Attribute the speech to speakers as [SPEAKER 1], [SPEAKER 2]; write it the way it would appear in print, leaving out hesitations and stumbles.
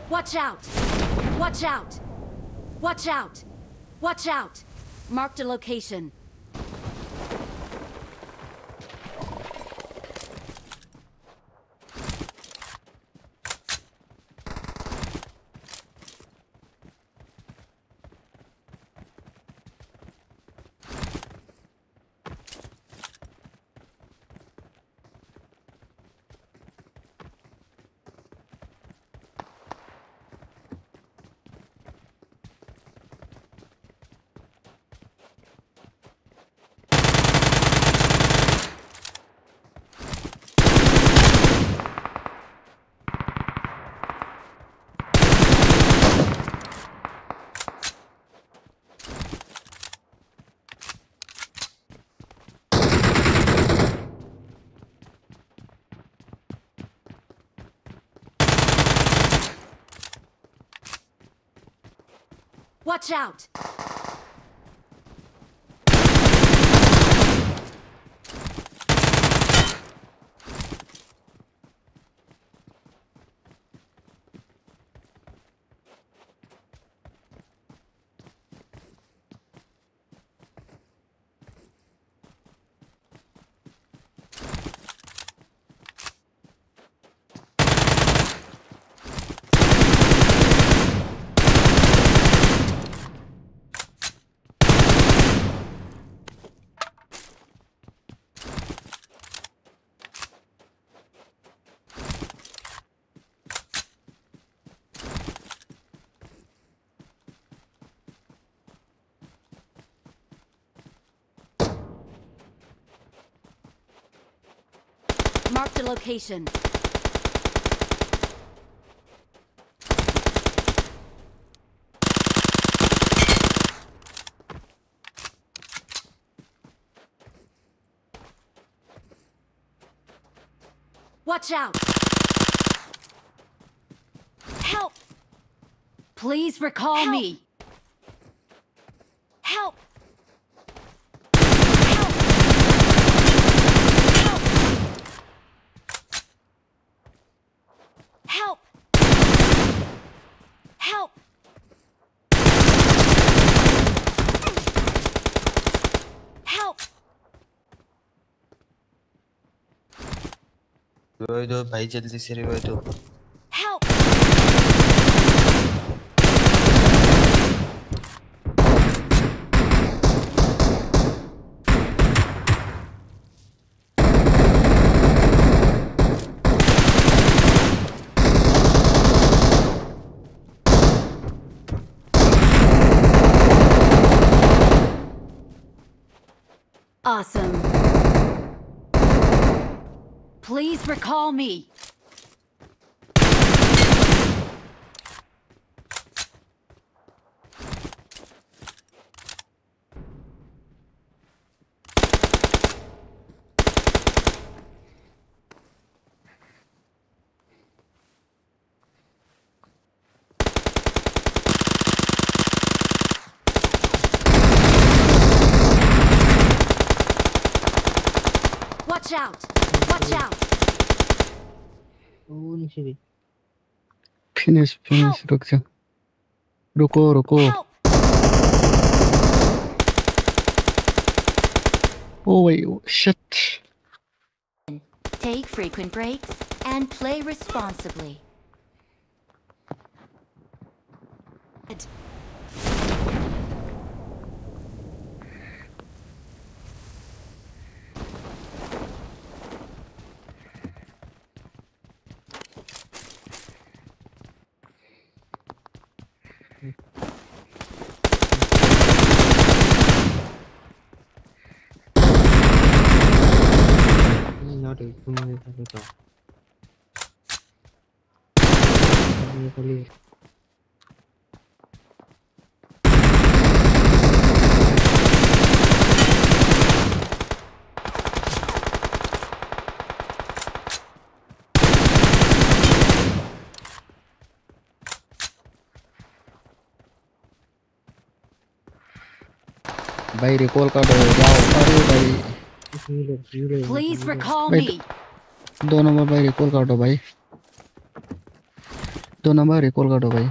[SPEAKER 1] Watch out! Watch out! Watch out! Watch out! Marked a location. Watch out! Marked a location. Watch out! Help! Please recall me. Help! Help! Help! Help!
[SPEAKER 2] Revive दो भाई, जल्दी से revive दो।
[SPEAKER 1] Help! Awesome. Please recall me. Watch out! Watch out!
[SPEAKER 3] Finish, रुक जा, रुको।
[SPEAKER 1] Help!
[SPEAKER 3] Oh wait, shit.
[SPEAKER 1] Take frequent breaks and play responsibly.
[SPEAKER 3] भाई recall कर दो, जाओ। अरे भाई
[SPEAKER 1] Please recall
[SPEAKER 3] Wait.
[SPEAKER 1] me.
[SPEAKER 3] दोनों में भाई रिकॉल कर दो भाई। दो नंबर रिकॉल कर दो भाई